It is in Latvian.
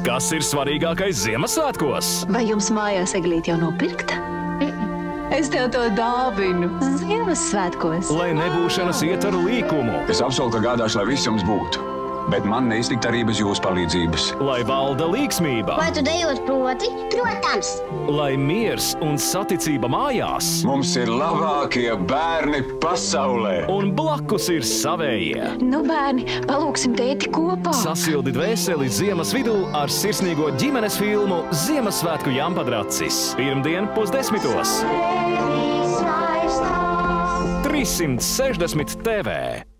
Kas ir svarīgākais Ziemassvētkos? Vai jums mājās eglīte jau nopirkta? Es tev to dāvinu Ziemassvētkos. Lai nebūšanas iet ar līkumu. Es apsolu, ka gādāšu, lai viss jums būtu. Bet man neiztikt arī bez jūsu palīdzības. Lai valda līksmība. Vai tu dejot proti? Protams! Lai miers un saticība mājās. Mums ir labākie bērni pasaulē. Un blakus ir savējie. Nu, bērni, palūksim tēti kopā. Sasildi dvēseli ziemas vidū ar sirsnīgo ģimenes filmu Ziemassvētku jampadracis. Pirmdien 9:30. 360 TV.